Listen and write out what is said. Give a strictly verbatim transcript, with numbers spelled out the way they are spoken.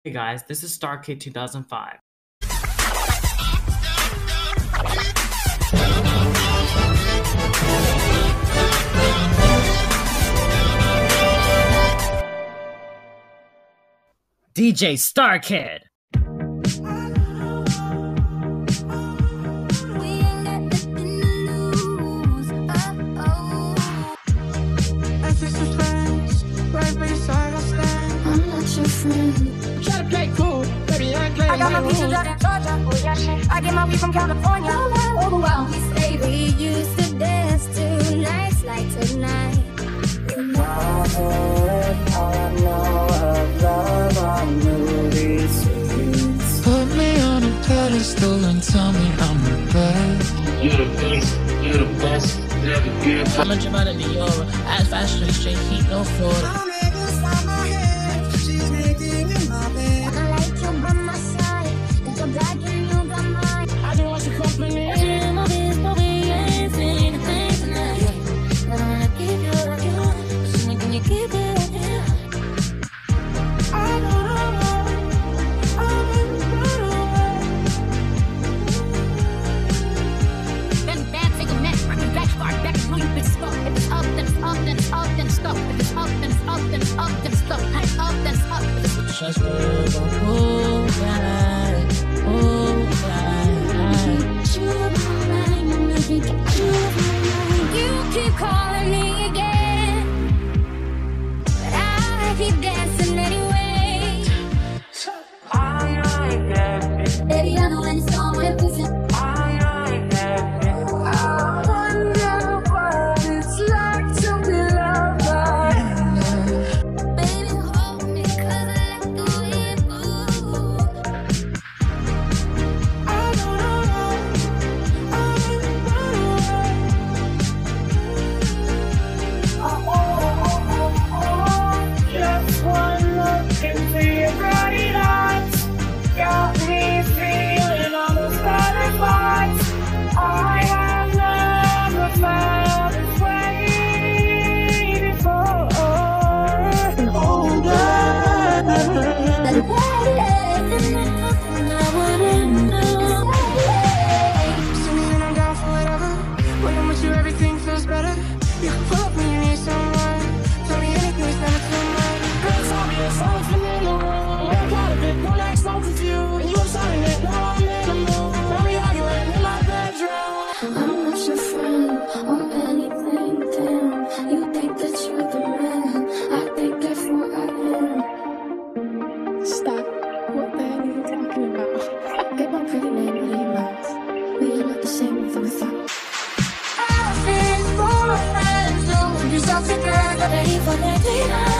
Hey guys, this is Starkid two thousand five. D J Starkid. I got my peaches out in Georgia. Oh yeah, shit. I get my weed from California. Oh wow. We say we used to dance two nights like tonight. All I know of love on movie streets. Put me on a pedestal and tell me I'm the best. You the best, you the best, never give. I'm a Giveon in Dior, ass fashion, straight heat, no Florida. Just move on, move right, move right. You keep calling me again, but I keep dancing anyway. I like that. Baby, I know when it's on with me. I like that. I wonder what it's like to be loved by. Baby, hold me 'cause I like the way you move. I don't know, I don't know. Oh, oh, oh, oh. Just one look into your bright eyes got me feeling all those butterflies. I have never felt this way before. Oh, God. That way, I wouldn't know. See me and I'm down for whatever. When I'm with you, everything feels better. You can pull up when you need someone. Tell me anything's never too much. Girl, tell me it's something in the room. I got a bit, don't act so confused. And you were signing it, now I'm in the mood. Now we arguing in my bedroom. I'm not your friend or anything, damn. You think that you're the man. I think that's what I am. Stop. What the hell are you talking about? Get my pretty name out of your mouth. We are not the same with or without. I've been for friends, don't put yourself together. Ready for that day night.